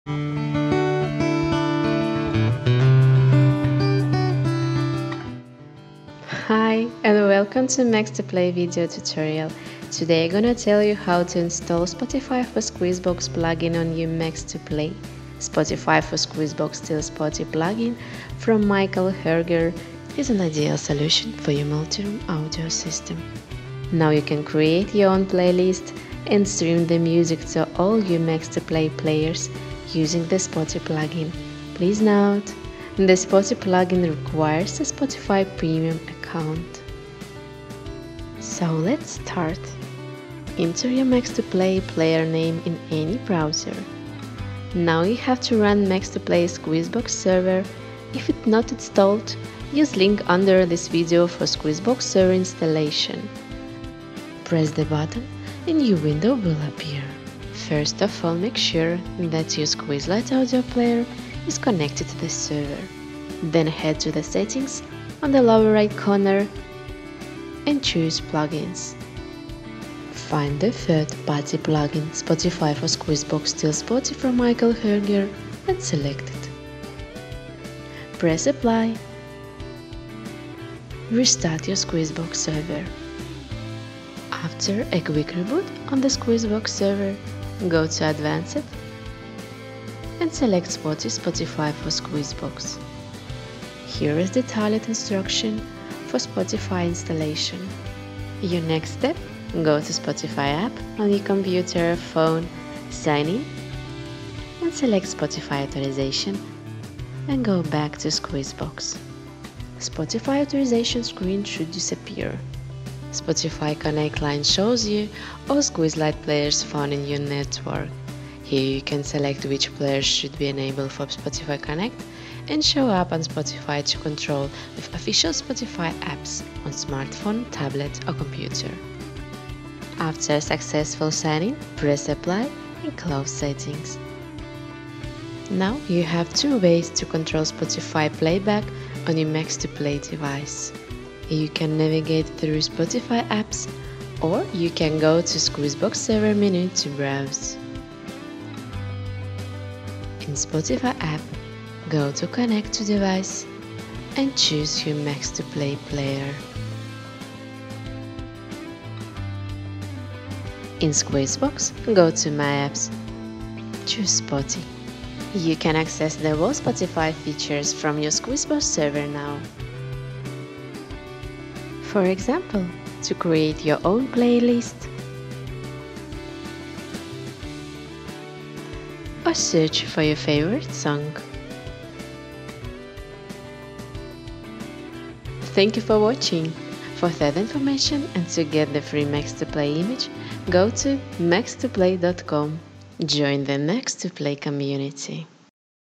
Hi and welcome to Max to Play video tutorial. Today I'm gonna tell you how to install Spotify for Squeezebox plugin on your Max to Play. Spotify for Squeezebox Still Spotty plugin from mherger is an ideal solution for your multiroom audio system. Now you can create your own playlist and stream the music to all your Max to Play players using the Spotty plugin. Please note, the Spotty plugin requires a Spotify premium account. So let's start. Enter your Max to Play player name in any browser. Now you have to run Max to Play Squeezebox Server. If it's not installed, use link under this video for Squeezebox Server installation. Press the button, a new window will appear. First of all, make sure that your Squeezilite audio player is connected to the server. Then head to the settings on the lower right corner and choose plugins. Find the third-party plugin Spotify for Squeezebox Still Spotty from mherger and select it. Press apply. Restart your Squeezebox server. After a quick reboot on the Squeezebox server, go to Advanced and select Spotify for Squeezebox. Here is the detailed instruction for Spotify installation. Your next step, go to Spotify app on your computer or phone, sign in, and select Spotify authorization and go back to Squeezebox. Spotify authorization screen should disappear. Spotify Connect line shows you all Squeezilite players found in your network. Here you can select which players should be enabled for Spotify Connect and show up on Spotify to control with official Spotify apps on smartphone, tablet or computer. After a successful sign-in, press apply and close settings. Now you have two ways to control Spotify playback on your Max to Play device. You can navigate through Spotify apps, or you can go to Squeezebox Server menu to browse. In Spotify app, go to Connect to device and choose your Max to Play player. In Squeezebox, go to My Apps, choose Spotty. You can access the whole Spotify features from your Squeezebox server now. For example, to create your own playlist or search for your favorite song. Thank you for watching. For further information and to get the free Max to Play image, go to maxtoplay.com. Join the Max to Play community.